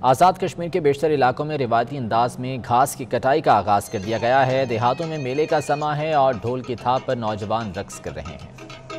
आज़ाद कश्मीर के बेशतर इलाकों में रिवायती अंदाज में घास की कटाई का आगाज़ कर दिया गया है। देहातों में मेले का समा है और ढोल की थाप पर नौजवान रक्स कर रहे हैं।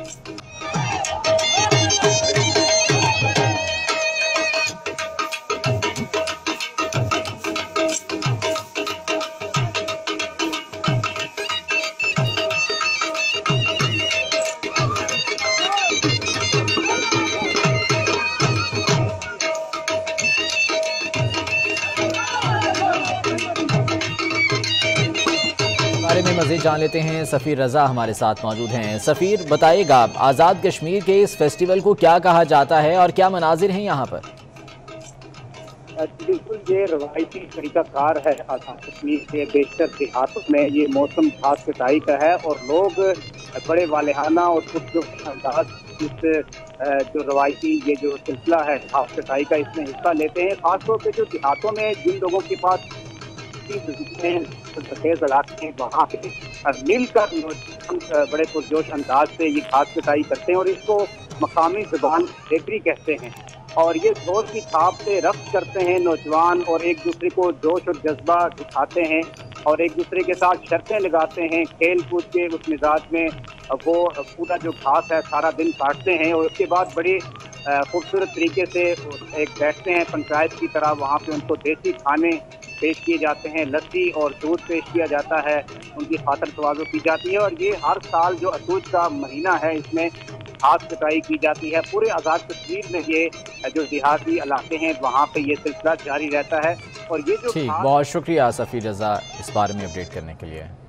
बारे में मज़ीद जान लेते हैं, सफ़ीर रज़ा हमारे साथ मौजूद हैं। सफ़ीर, बताइएगा आज़ाद कश्मीर के इस फेस्टिवल को क्या कहा जाता है और क्या मनाजिर हैं यहाँ पर? बिल्कुल, ये रवायती तरीक़ाकार है। आज़ाद कश्मीर के बेशतर देहातों में ये मौसम घास कटाई का है और लोग बड़े वालेहाना और खूबसूरत अंदाज इस जो रवायती ये जो सिलसिला है घास कटाई का, इसमें हिस्सा लेते हैं। खासतौर पर जो देहातों में जिन लोगों के पास सफेद इलाके वहाँ पे मिलकर बड़े पुरजोश अंदाज से ये घास कटाई करते हैं और इसको मकामी ज़बान बेकरी कहते हैं। और ये ढोल की थाप से रक्स करते हैं नौजवान और एक दूसरे को जोश और जज्बा दिखाते हैं और एक दूसरे के साथ शर्तें लगाते हैं। खेल कूद के उस मिजाज में वो पूरा जो घास है सारा दिन काटते हैं और उसके बाद बड़ी खूबसूरत तरीके से एक बैठते हैं पंचायत की तरह। वहाँ पे उनको देसी खाने पेश किए जाते हैं, लस्सी और दूध पेश किया जाता है, उनकी खातर तवाज़ो की जाती है। और ये हर साल जो असूज का महीना है इसमें घास कटाई की जाती है। पूरे आज़ाद कश्मीर में ये जो देहाती इलाके हैं वहाँ पे ये सिलसिला जारी रहता है। और ये जो ठीक, बहुत शुक्रिया सफ़ीर रज़ा इस बारे में अपडेट करने के लिए।